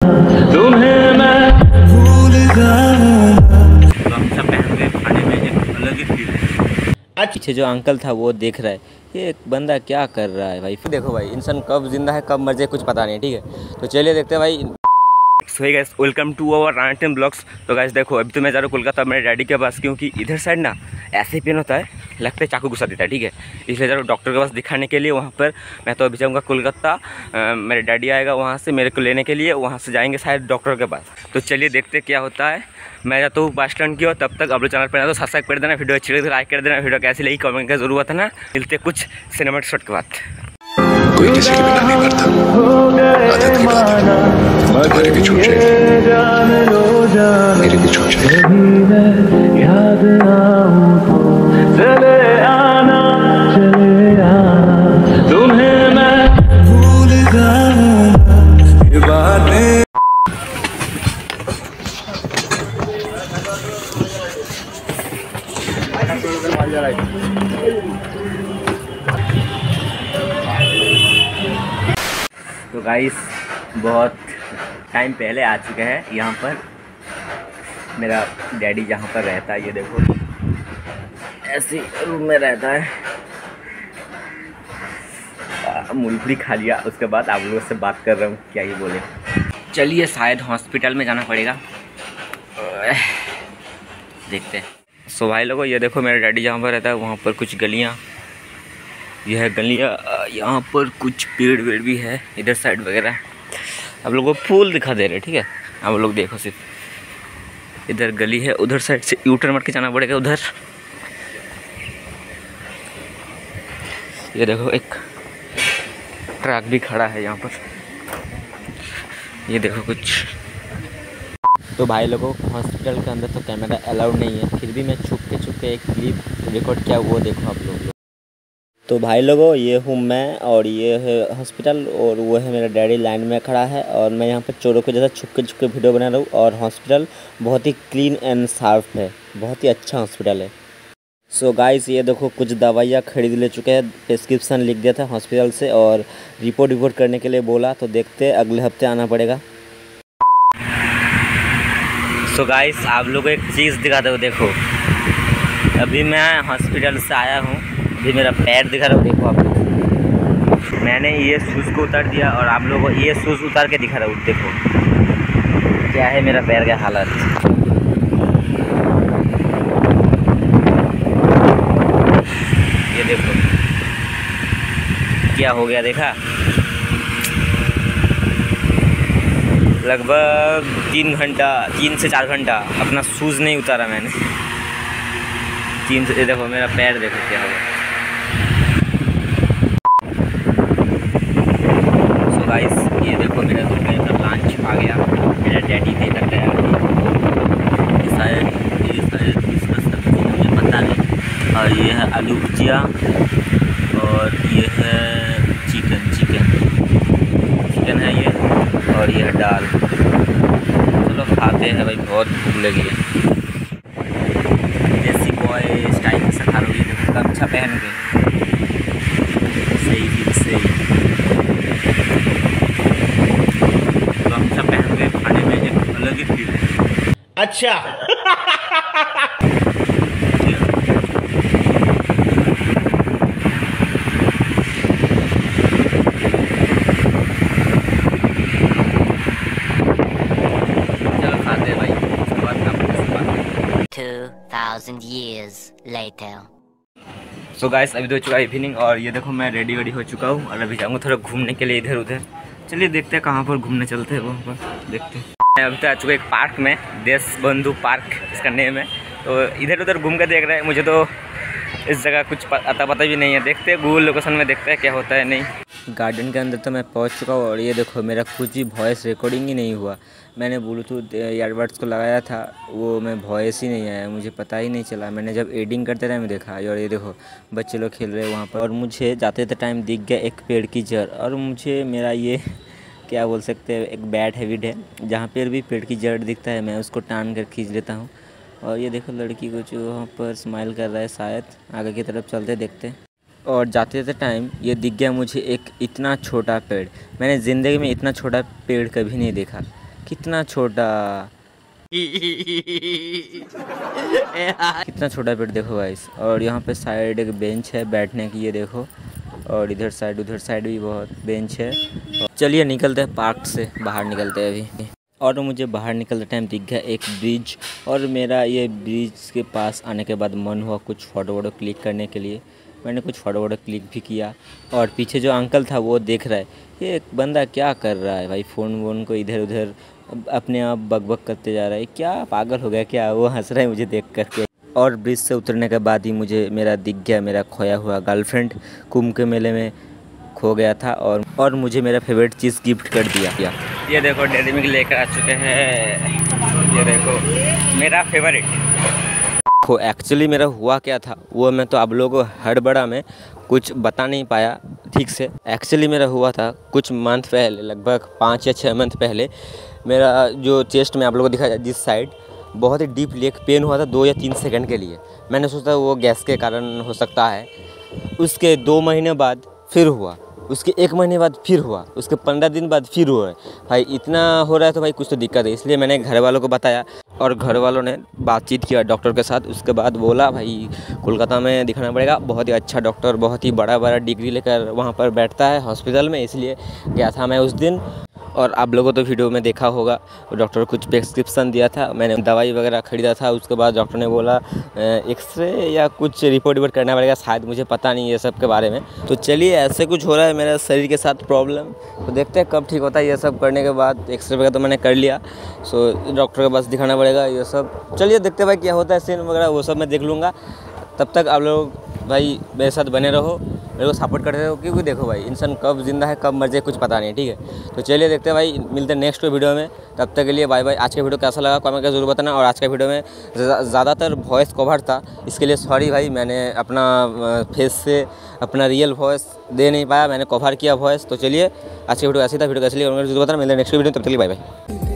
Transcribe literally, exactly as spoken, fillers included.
तुम्हें मैं भूल जाऊंगा। गमछा पहन के खाने में एक अलग ही फील है। पीछे जो अंकल था वो देख रहा है, ये एक बंदा क्या कर रहा है भाई। देखो भाई, इंसान कब जिंदा है कब मर जाए कुछ पता नहीं, ठीक है। तो चलिए देखते हैं भाई। So hey guys, welcome to our rantan vlogs. तो गाइस देखो, अभी तो मैं जा रहा हूँ कोलकाता मेरे डैडी के पास, क्योंकि इधर साइड ना ऐसे पेन होता है, लगता है चाकू घुसा देता है, ठीक है। इसलिए जा रहा हूँ डॉक्टर के पास दिखाने के लिए वहाँ पर। मैं तो अभी जाऊँगा कोलकाता, मेरे डैडी आएगा वहाँ से मेरे को लेने के लिए, वहाँ से जाएंगे शायद डॉक्टर के पास। तो चलिए देखते क्या होता है। मैं जाता हूँ बस स्टैंड की ओर, तब तक आप लोग चैनल पर तो सब्सक्राइब कर देना, वीडियो अच्छी लगी लाइक कर देना, वीडियो कैसी लगी कमेंट का जरूरत है ना। मिलते कुछ सिनेमेटिक शॉट के बाद। कोई किसी के बिना नहीं मरता, आदत की बात है। तुम्हारे भी छूट जाएगी, मेरे भी छूट जाएगी। याद आऊं तो चले आना, चले आना, तुम्हें मैं भूल जाऊंगा। ये बातें तो गाइस बहुत टाइम पहले आ चुके हैं यहाँ पर। मेरा डैडी जहाँ पर रहता है, ये देखो ऐसे रूम में रहता है। मूंगफली खा लिया, उसके बाद आप लोगों से बात कर रहा हूँ, क्या ही बोले। चलिए शायद हॉस्पिटल में जाना पड़ेगा, देखते हैं। सो भाई लोगों, ये देखो मेरा डैडी जहाँ पर रहता है वहाँ पर कुछ गलियाँ, यह है गलियाँ, यहाँ पर कुछ पेड़ वेड़ भी है इधर साइड वगैरह। आप लोगों को फूल दिखा दे रहे, ठीक है। आप लोग देखो, सिर्फ इधर गली है, उधर साइड से यू टर्न मार के जाना पड़ेगा उधर। ये देखो एक ट्रक भी खड़ा है यहाँ पर, ये देखो कुछ। तो भाई लोगों, हॉस्पिटल के अंदर तो कैमरा अलाउड नहीं है, फिर भी मैं छुप के छुप के एक क्लिप रिकॉर्ड किया, वो देखो आप लोग। तो भाई लोगों, ये हूँ मैं और ये है हॉस्पिटल, और वो है मेरा डैडी लाइन में खड़ा है, और मैं यहाँ पर चोरों के जैसा छुप के छुप के वीडियो बना रहा हूँ। और हॉस्पिटल बहुत ही क्लीन एंड साफ है, बहुत ही अच्छा हॉस्पिटल है। सो गाइस, ये देखो कुछ दवाइयाँ खरीद ले चुके हैं, प्रिस्क्रिप्शन लिख दिया था हॉस्पिटल से, और रिपोर्ट रिपोर्ट करने के लिए बोला। तो देखते अगले हफ्ते आना पड़ेगा। सो गाइस, आप लोगों को एक चीज़ दिखाते हो, देखो अभी मैं हॉस्पिटल से आया हूँ, अभी मेरा पैर दिखा रहा हूँ, देखो आप लोग। मैंने ये शूज़ को उतार दिया और आप लोगों को ये शूज़ उतार के दिखा रहा हूँ, देखो क्या है मेरा पैर का हालत। ये देखो क्या हो गया, देखा। लगभग तीन घंटा तीन से चार घंटा अपना शूज़ नहीं उतारा मैंने, तीन से। देखो मेरा पैर, देखो क्या होगा। सो गाइस, ये देखो मेरा दो बजे का लंच आ गया, मेरा डैडी देकर गया। ये शायद ये शायद इसका सब्जी मुझे पता नहीं। और ये है आलू भुजिया, और ये है चिकन चिकन चिकन है ये, और ये है दाल। चलो खाते हैं भाई, बहुत भूख लगी है। देसी बॉय स्टाइल से खा रही है, गमछा पहन के, सही दिल से गमछा पहन के खाने में एक अलग ही फील है। अच्छा two thousand years later. So guys, अभी तो हो चुका है इवनिंग, और ये देखो मैं रेडी वेडी हो चुका हूँ, और अभी जाऊँगा थोड़ा घूमने के लिए इधर उधर। चलिए देखते हैं कहाँ पर घूमने चलते हैं, वहाँ पर देखते हैं। मैं अभी तो आ चुका एक पार्क में, देश बंधु पार्क इसका नेम है। तो इधर उधर घूम कर देख रहे हैं, मुझे तो इस जगह कुछ अता पता भी नहीं है। देखते हैं गूगल लोकेशन में, देखते हैं क्या होता है नहीं। गार्डन के अंदर तो मैं पहुंच चुका हूँ, और ये देखो मेरा कुछ भी वॉइस रिकॉर्डिंग ही नहीं हुआ। मैंने ब्लूटूथ ईयरबड्स को लगाया था, वो में वॉइस ही नहीं आया, मुझे पता ही नहीं चला। मैंने जब एडिंग करते टाइम देखा, और ये देखो बच्चे लोग खेल रहे हैं वहाँ पर, और मुझे जाते थे टाइम दिख गया एक पेड़ की जड़। और मुझे मेरा ये क्या बोल सकते हैं, एक बैड हैबिट है, जहाँ पर भी पेड़ की जड़ दिखता है मैं उसको टान कर खींच लेता हूँ। और ये देखो लड़की कुछ वहाँ पर स्माइल कर रहा है, शायद आगे की तरफ चलते देखते। और जाते जाते टाइम ये दिख गया मुझे एक इतना छोटा पेड़। मैंने ज़िंदगी में इतना छोटा पेड़ कभी नहीं देखा। कितना छोटा कितना छोटा पेट देखो गाइस। और यहाँ पे साइड एक बेंच है बैठने की, ये देखो। और इधर साइड उधर साइड भी बहुत बेंच है। चलिए निकलते हैं पार्क से, बाहर निकलते हैं अभी। और मुझे बाहर निकलते टाइम दिख गया एक ब्रिज, और मेरा ये ब्रिज के पास आने के बाद मन हुआ कुछ फ़ोटो वोटो क्लिक करने के लिए। मैंने कुछ फ़ोटो वोटो क्लिक भी किया। और पीछे जो अंकल था वो देख रहा है ये बंदा क्या कर रहा है भाई, फ़ोन वोन को इधर उधर अपने आप बकबक करते जा रहा है, क्या पागल हो गया क्या। वो हंस रहा है मुझे देख करके। और ब्रिज से उतरने के बाद ही मुझे मेरा दिख गया मेरा खोया हुआ गर्लफ्रेंड। कुंभ के मेले में खो गया था और और मुझे मेरा फेवरेट चीज़ गिफ्ट कर दिया। ये देखो डेयरी मिल्क लेकर आ चुके हैं। ये देखो मेरा फेवरेट। देखो एक्चुअली मेरा हुआ क्या था वो मैं तो आप लोगों को हड़बड़ा में कुछ बता नहीं पाया ठीक से। एक्चुअली मेरा हुआ था कुछ मंथ पहले, लगभग पाँच या छः मंथ पहले। मेरा जो चेस्ट में आप लोगों को दिखा जिस साइड बहुत ही डीपली एक पेन हुआ था दो या तीन सेकंड के लिए। मैंने सोचा वो गैस के कारण हो सकता है। उसके दो महीने बाद फिर हुआ, उसके एक महीने बाद फिर हुआ, उसके पंद्रह दिन बाद फिर हुआ है। भाई इतना हो रहा है तो भाई कुछ तो दिक्कत है। इसलिए मैंने घर वालों को बताया और घर वालों ने बातचीत किया डॉक्टर के साथ। उसके बाद बोला भाई कोलकाता में दिखाना पड़ेगा, बहुत ही अच्छा डॉक्टर, बहुत ही बड़ा बड़ा डिग्री लेकर वहाँ पर बैठता है हॉस्पिटल में। इसलिए गया था मैं उस दिन। और आप लोगों तो वीडियो में देखा होगा डॉक्टर कुछ प्रिस्क्रिप्शन दिया था, मैंने दवाई वगैरह ख़रीदा था। उसके बाद डॉक्टर ने बोला एक्सरे या कुछ रिपोर्ट रिपोर्ट करना पड़ेगा शायद, मुझे पता नहीं ये सब के बारे में। तो चलिए ऐसे कुछ हो रहा है मेरे शरीर के साथ प्रॉब्लम, तो देखते हैं कब ठीक होता है। ये सब करने के बाद एक्सरे वगैरह तो मैंने कर लिया, सो डॉक्टर के पास दिखाना पड़ेगा ये सब। चलिए देखते हैं भाई क्या होता है, सीन वगैरह वो सब मैं देख लूँगा। तब तक आप लोग भाई मेरे साथ बने रहो, मेरे को सपोर्ट करते रहो, क्योंकि देखो भाई इंसान कब जिंदा है कब मर जाए कुछ पता नहीं, ठीक है। तो चलिए देखते हैं भाई, मिलते हैं नेक्स्ट वीडियो में। तब तक के लिए बाय बाय। आज का वीडियो कैसा लगा कमेंट करके जरूर बताना। और आज का वीडियो में ज़्यादातर वॉइस कवर था, इसके लिए सॉरी भाई। मैंने अपना फेस से अपना रियल वॉइस दे नहीं पाया, मैंने कवर किया वॉइस। तो चलिए आज का वीडियो ऐसी था, वीडियो कैसी लगी जरूर बताना। मिलते हैं नेक्स्ट वीडियो में, तब तक के लिए बाय बाय।